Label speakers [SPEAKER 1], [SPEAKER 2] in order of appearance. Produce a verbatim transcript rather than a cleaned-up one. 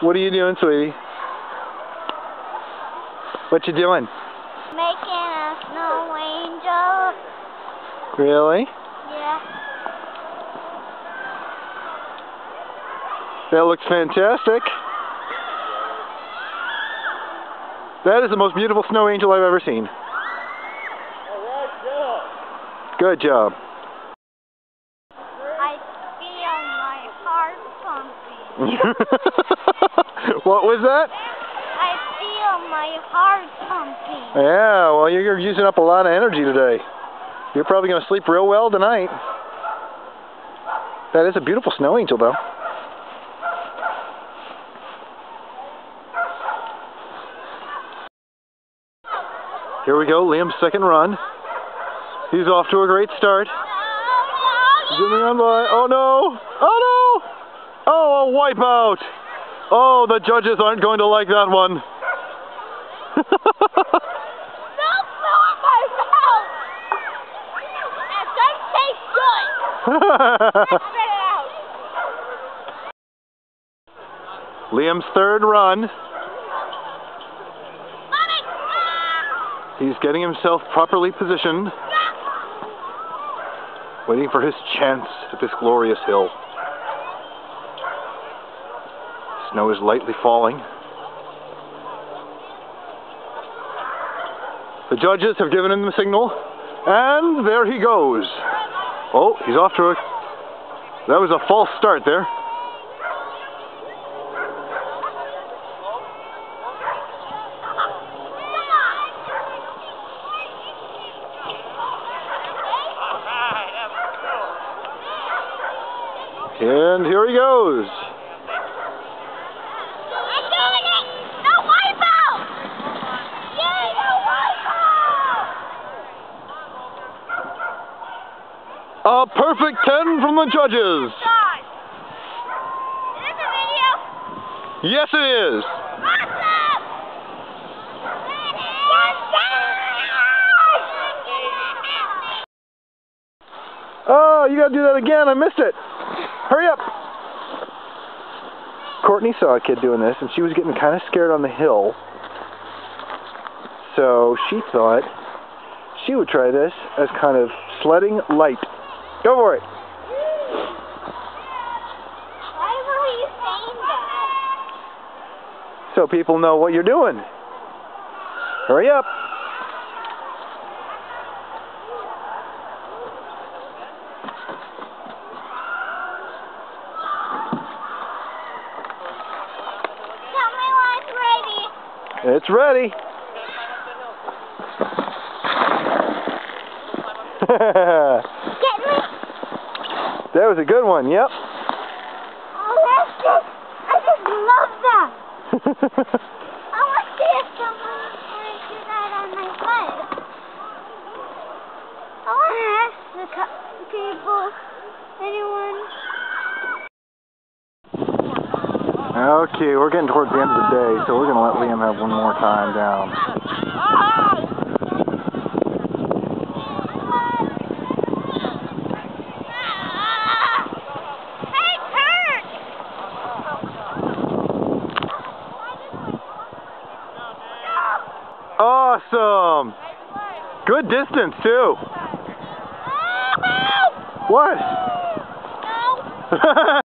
[SPEAKER 1] What are you doing, sweetie? What you doing?
[SPEAKER 2] Making a snow angel.
[SPEAKER 1] Really?
[SPEAKER 2] Yeah.
[SPEAKER 1] That looks fantastic. That is the most beautiful snow angel I've ever seen. Good job.
[SPEAKER 2] I feel my heart pumping.
[SPEAKER 1] What was that?
[SPEAKER 2] I feel my heart pumping.
[SPEAKER 1] Yeah, well, you're using up a lot of energy today. You're probably going to sleep real well tonight. That is a beautiful snow angel, though. Here we go, Liam's second run. He's off to a great start. Zooming on by. Oh no! Oh no! Oh, a wipeout! Oh, the judges aren't going to like that one.
[SPEAKER 2] Don't fill in my mouth! And don't say good! Spit it out!
[SPEAKER 1] Liam's third run. He's getting himself properly positioned, waiting for his chance at this glorious hill. Snow is lightly falling. The judges have given him the signal, and there he goes. Oh, he's off to a... That was a false start there. And here he goes.
[SPEAKER 2] I'm doing it! No wipeout! Yay, no wipeout!
[SPEAKER 1] A perfect ten from the judges.
[SPEAKER 2] Is this a video?
[SPEAKER 1] Yes, it is.
[SPEAKER 2] Awesome!
[SPEAKER 1] Oh, you gotta do that again. I missed it. Hurry up! Courtney saw a kid doing this, and she was getting kind of scared on the hill. So she thought she would try this as kind of sledding light. Go for it!
[SPEAKER 2] Why were you saying that?
[SPEAKER 1] So people know what you're doing. Hurry up! It's ready.
[SPEAKER 2] Get me.
[SPEAKER 1] That was a good one, yep.
[SPEAKER 2] Oh, that's just, I just love that. I want to see if someone can do that on my head. I want to ask the people, anyone.
[SPEAKER 1] Okay, we're getting towards the end of the day, so we're going to let Liam have one more time down.
[SPEAKER 2] Hey, Kurt!
[SPEAKER 1] Awesome! Good distance, too. What?
[SPEAKER 2] No.